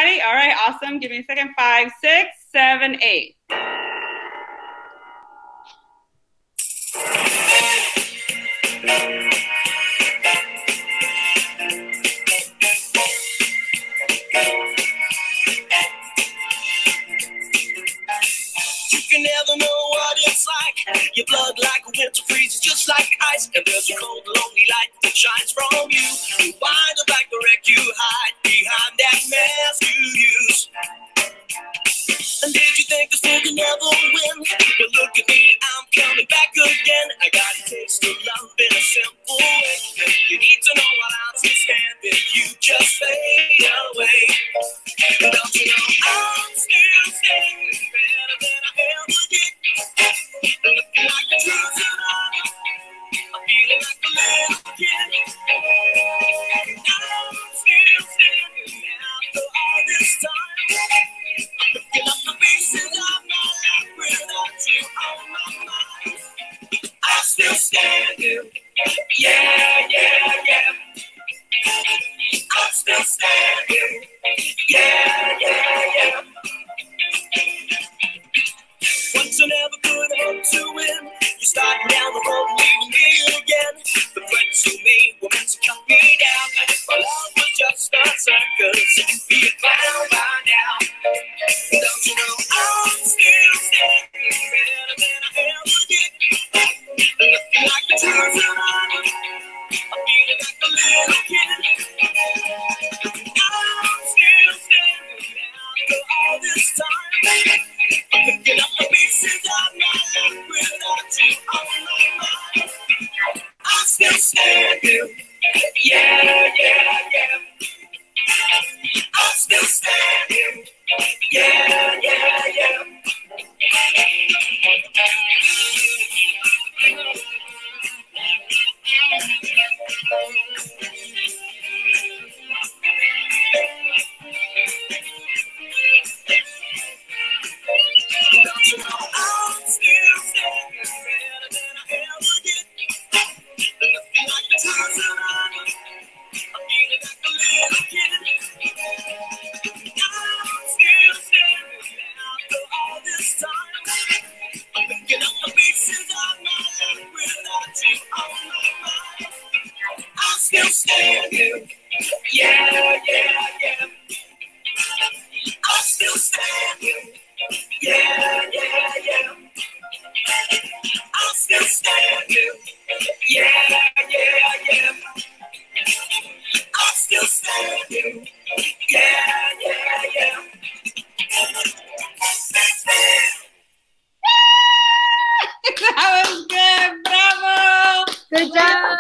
everybody? All right, awesome. Give me a second. 5, 6, 7, 8. You can never know what it's like. Your blood like a winter freezes just like ice. And there's a cold, lonely light that shines from you. You wind up like the wreck you hide behind that mask you use. And did you think this thing could never win? But look at me, I'm coming back again. I got a taste of love in a simple way. You need to know while I'm still standing, you just fade away. And don't you know I'm still standing better than I ever did. Looking like a true tsunami, I'm feeling like a little kid. I'm still standing after all this time. Looking up the pieces of my life without you on my mind. I'm still standing, yeah, yeah, yeah. I'm still standing, yeah, yeah, yeah. Once I never could hope to win. You started down the road and leaving me again. The friends who made were meant to cut me down. And if my love was just a circus, you can be a clown by now. Don't you know I'm still standing better than I ever did. Looking like a true tsunami, I'm feeling like a little kid. I'm still standing after all this time. I'm picking up the pieces of my life without you on my mind. I'm still standing, yeah, yeah, yeah. I'm still standing, yeah, yeah, yeah. Don't you know I'm still standing better than I ever did. Looking like a true tsunami, I'm feeling like a little kid. I'm still standing after all this time. I'm picking up the pieces of my life without you on my mind. I'm still standing, yeah, yeah, yeah. I'm still standing, yeah, yeah, yeah. I'm still standing, yeah, yeah, yeah. I'm still standing, yeah, yeah, yeah. That was good. Bravo. Good job.